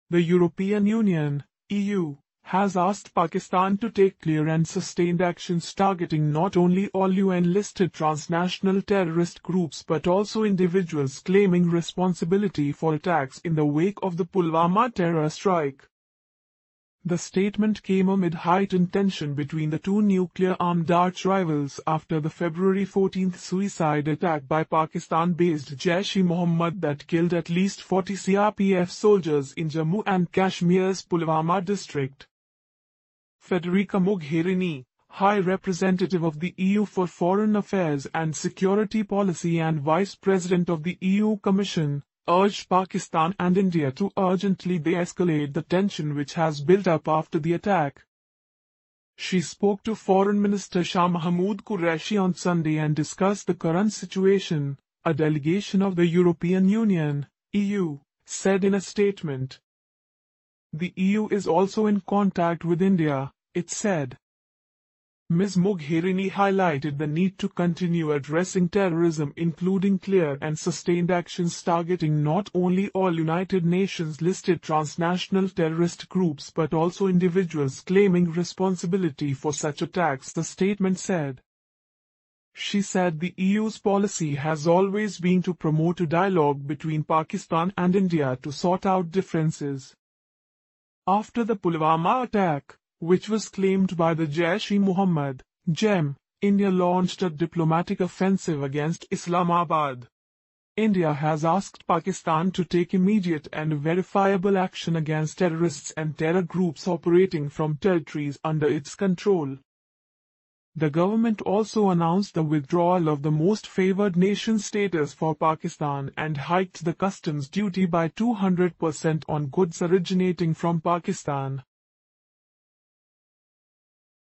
The European Union, EU, has asked Pakistan to take clear and sustained actions targeting not only all UN-listed transnational terrorist groups but also individuals claiming responsibility for attacks in the wake of the Pulwama terror strike. The statement came amid heightened tension between the two nuclear-armed arch-rivals after the February 14 suicide attack by Pakistan-based Jaish-e-Mohammed that killed at least 40 CRPF soldiers in Jammu and Kashmir's Pulwama district. Federica Mogherini, High Representative of the EU for Foreign Affairs and Security Policy and Vice President of the EU Commission, urged Pakistan and India to urgently de-escalate the tension which has built up after the attack. She spoke to Foreign Minister Shah Mahmood Qureshi on Sunday and discussed the current situation, a delegation of the European Union, EU, said in a statement. The EU is also in contact with India, it said. Ms. Mogherini highlighted the need to continue addressing terrorism, including clear and sustained actions targeting not only all United Nations-listed transnational terrorist groups but also individuals claiming responsibility for such attacks, the statement said. She said the EU's policy has always been to promote a dialogue between Pakistan and India to sort out differences. After the Pulwama attack, which was claimed by the Jaish-e-Mohammed, JEM, India launched a diplomatic offensive against Islamabad. India has asked Pakistan to take immediate and verifiable action against terrorists and terror groups operating from territories under its control. The government also announced the withdrawal of the most favored nation status for Pakistan and hiked the customs duty by 200% on goods originating from Pakistan.